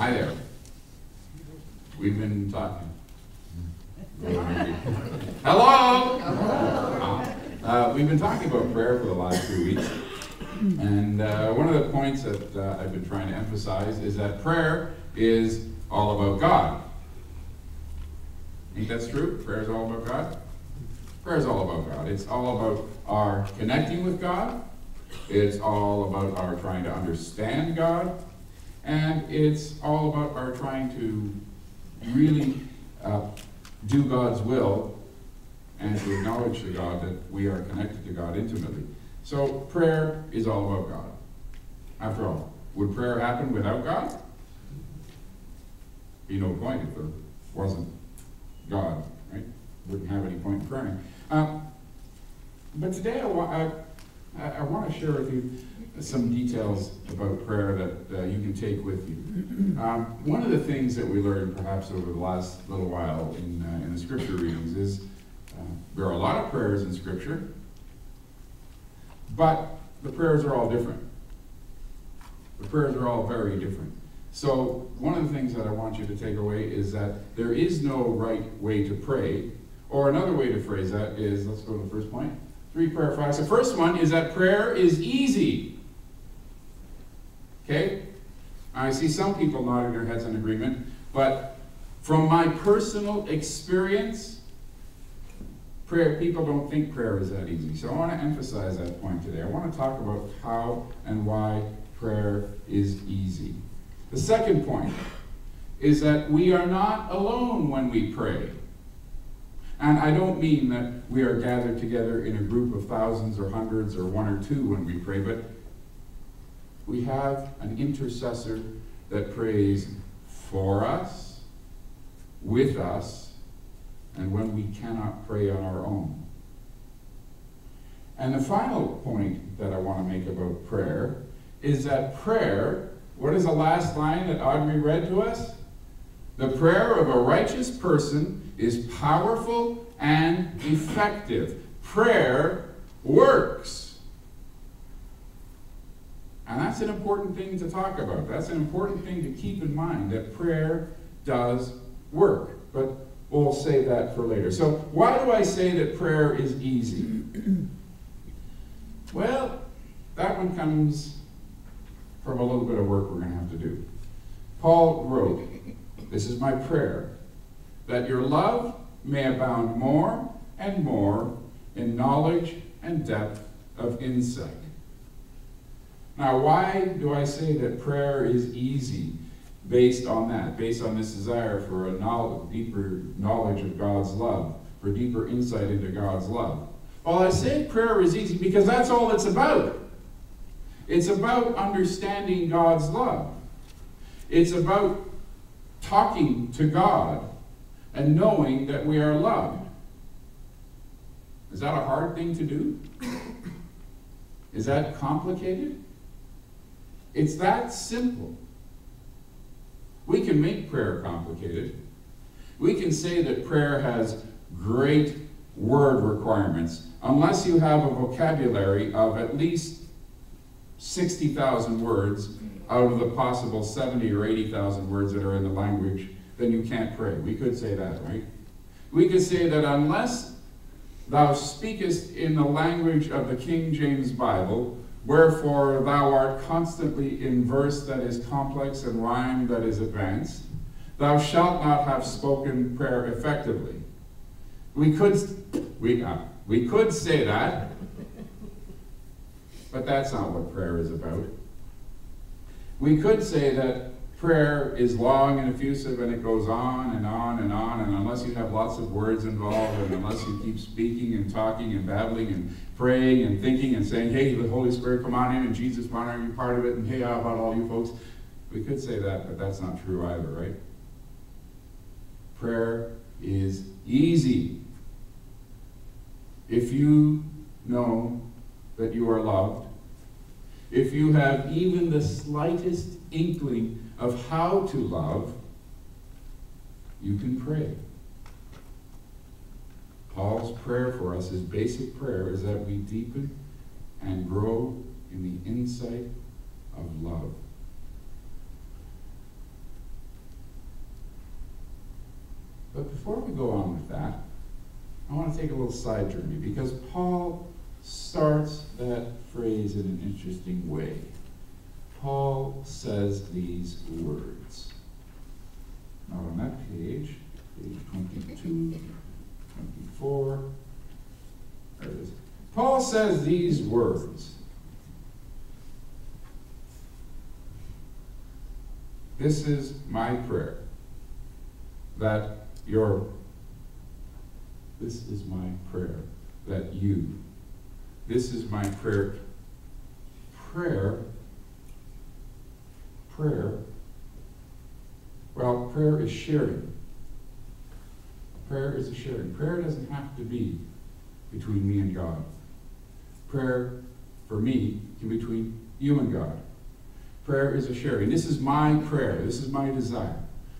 Hi there. We've been talking. Hello! We've been talking about prayer for the last few weeks. And one of the points that I've been trying to emphasize is that prayer is all about God. Think that's true? Prayer is all about God? Prayer is all about God. It's all about our connecting with God. It's all about our trying to understand God. And it's all about our trying to really do God's will and to acknowledge to God that we are connected to God intimately. So prayer is all about God. After all, would prayer happen without God? Be no point if there wasn't God, right? Wouldn't have any point in praying. But today I want to share with you some details about prayer that you can take with you. One of the things that we learned perhaps over the last little while in the scripture readings is there are a lot of prayers in scripture, but the prayers are all different. The prayers are all very different. So one of the things that I want you to take away is that there is no right way to pray, or another way to phrase that is, let's go to the first point, 3 prayer facts. The first one is that prayer is easy. Okay? I see some people nodding their heads in agreement, but from my personal experience, people don't think prayer is that easy. So I want to emphasize that point today. I want to talk about how and why prayer is easy. The second point is that we are not alone when we pray. And I don't mean that we are gathered together in a group of thousands or hundreds or 1 or 2 when we pray, but we have an intercessor that prays for us, with us, and when we cannot pray on our own. And the final point that I want to make about prayer is that prayer, what is the last line that Audrey read to us? The prayer of a righteous person is powerful and effective. Prayer works. And that's an important thing to talk about. That's an important thing to keep in mind, that prayer does work. But we'll save that for later. So why do I say that prayer is easy? Well, that one comes from a little bit of work we're going to have to do. Paul wrote, "This is my prayer, that your love may abound more and more in knowledge and depth of insight." Now, why do I say that prayer is easy based on that, based on this desire for a deeper knowledge of God's love, for deeper insight into God's love? Well, I say prayer is easy because that's all it's about. It's about understanding God's love. It's about talking to God and knowing that we are loved. Is that a hard thing to do? Is that complicated? It's that simple. We can make prayer complicated. We can say that prayer has great word requirements unless you have a vocabulary of at least 60,000 words out of the possible 70 or 80,000 words that are in the language, then you can't pray. We could say that, right? We could say that unless thou speakest in the language of the King James Bible, wherefore thou art constantly in verse that is complex and rhyme that is advanced, thou shalt not have spoken prayer effectively. We could say that, but that's not what prayer is about. We could say that prayer is long and effusive and it goes on and on and on, and unless you have lots of words involved and unless you keep speaking and talking and babbling and praying and thinking and saying, hey, the Holy Spirit, come on in, and Jesus, why aren't you part of it, and hey, how about all you folks? We could say that, but that's not true either, right? Prayer is easy. If you know that you are loved, if you have even the slightest inkling of how to love, you can pray. Paul's prayer for us, his basic prayer, is that we deepen and grow in the insight of love. But before we go on with that, I want to take a little side journey, because Paul starts that phrase in an interesting way. Paul says these words. Not on that page, page 22, 24. There it is. Paul says these words. This is my prayer, that this is my prayer, that you, this is my prayer. Well, prayer is sharing. Prayer is a sharing. Prayer doesn't have to be between me and God. Prayer, for me, can be between you and God. Prayer is a sharing. This is my prayer. This is my desire.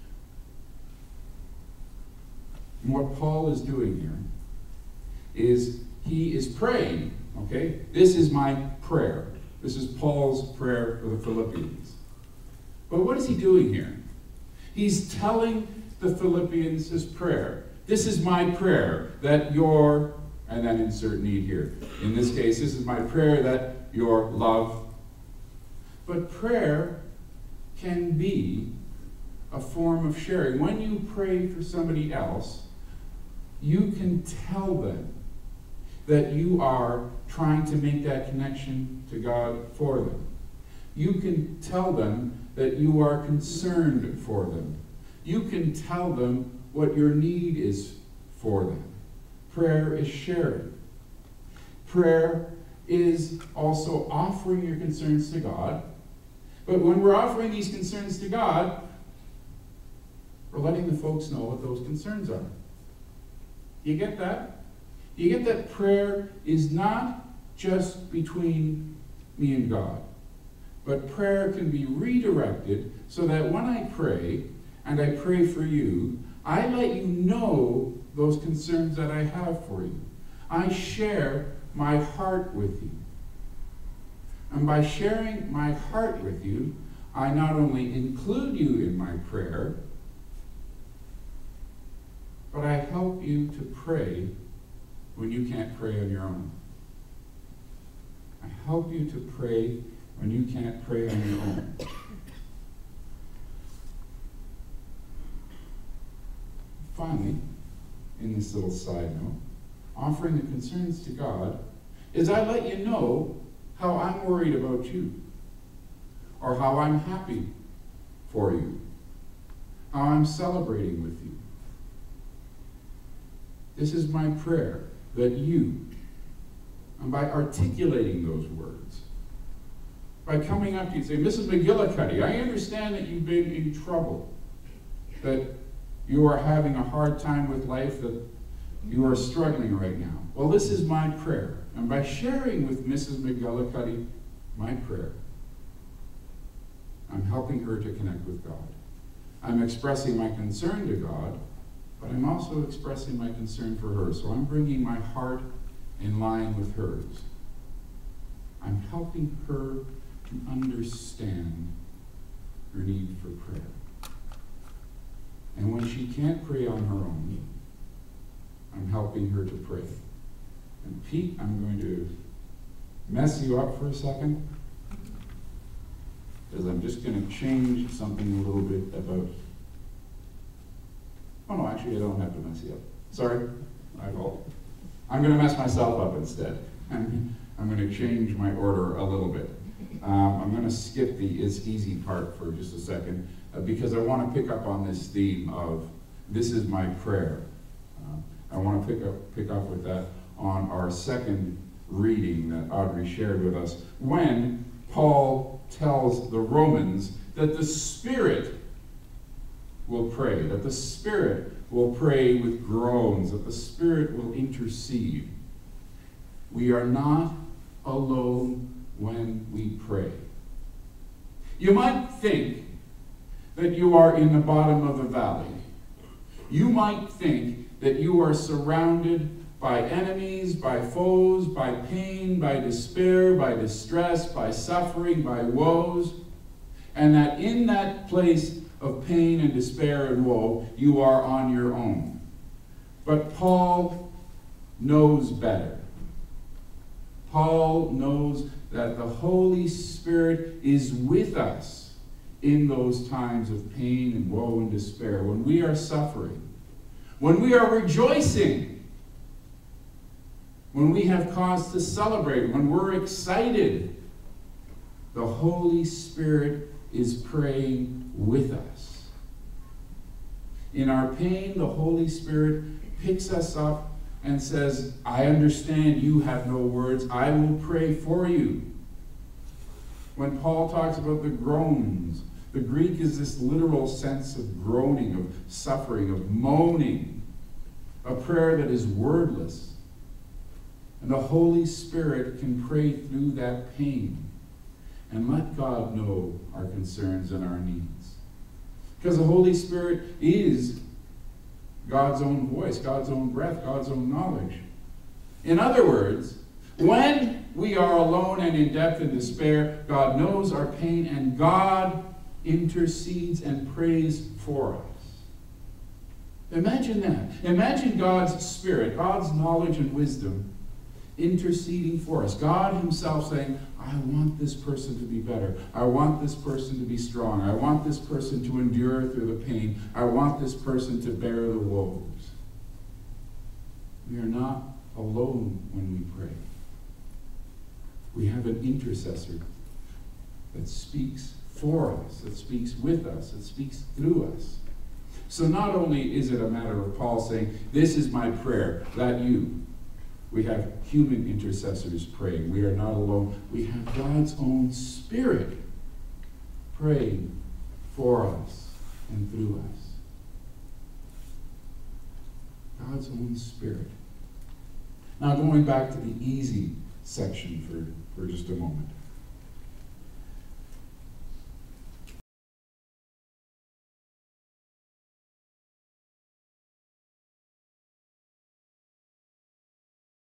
And what Paul is doing here is he is praying, okay? This is my prayer. This is Paul's prayer for the Philippians. But what is he doing here? He's telling the Philippians his prayer. This is my prayer, that your, and then insert need here. In this case, this is my prayer that your love. But prayer can be a form of sharing. When you pray for somebody else, you can tell them that you are trying to make that connection to God for them. You can tell them that you are concerned for them. You can tell them what your need is for them. Prayer is sharing. Prayer is also offering your concerns to God. But when we're offering these concerns to God, we're letting the folks know what those concerns are. You get that? You get that prayer is not just between me and God, but prayer can be redirected so that when I pray, and I pray for you, I let you know those concerns that I have for you. I share my heart with you. And by sharing my heart with you, I not only include you in my prayer, but I help you to pray when you can't pray on your own. I help you to pray when you can't pray on your own. Finally, in this little side note, offering the concerns to God is I let you know how I'm worried about you, or how I'm happy for you, how I'm celebrating with you. This is my prayer, that you, and by articulating those words, by coming up to you and saying, Mrs. McGillicuddy, I understand that you've been in trouble, that you are having a hard time with life, that you are struggling right now. Well, this is my prayer. And by sharing with Mrs. McGillicuddy my prayer, I'm helping her to connect with God. I'm expressing my concern to God, but I'm also expressing my concern for her. So I'm bringing my heart in line with hers. I'm helping her to understand her need for prayer. And when she can't pray on her own, I'm helping her to pray. And Pete, I'm going to mess you up for a second, because I'm just going to change something a little bit about... Oh no, actually I don't have to mess you up. Sorry, my fault. I'm going to mess myself up instead. I'm going to change my order a little bit. I'm going to skip the "it's easy" part for just a second, because I want to pick up on this theme of this is my prayer. I want to pick up with that on our second reading that Audrey shared with us, when Paul tells the Romans that the Spirit will pray, that the Spirit will pray with groans, that the Spirit will intercede. We are not alone when we pray. You might think that you are in the bottom of the valley. You might think that you are surrounded by enemies, by foes, by pain, by despair, by distress, by suffering, by woes, and that in that place of pain and despair and woe, you are on your own. But Paul knows better. Paul knows that the Holy Spirit is with us in those times of pain and woe and despair, when we are suffering, when we are rejoicing, when we have cause to celebrate, when we're excited. The Holy Spirit is praying with us. In our pain, the Holy Spirit picks us up and says, I understand you have no words. I will pray for you. When Paul talks about the groans, the Greek is this literal sense of groaning, of suffering, of moaning, a prayer that is wordless. And the Holy Spirit can pray through that pain and let God know our concerns and our needs. Because the Holy Spirit is God's own voice, God's own breath, God's own knowledge. In other words, when we are alone and in depth and despair, God knows our pain and God intercedes and prays for us. Imagine that. Imagine God's Spirit, God's knowledge and wisdom interceding for us. God himself saying, I want this person to be better. I want this person to be strong. I want this person to endure through the pain. I want this person to bear the woes. We are not alone when we pray. We have an intercessor that speaks for us, that speaks with us, that speaks through us. So not only is it a matter of Paul saying, this is my prayer, that you. We have human intercessors praying. We are not alone. We have God's own Spirit praying for us and through us. God's own Spirit. Now going back to the easy section for just a moment.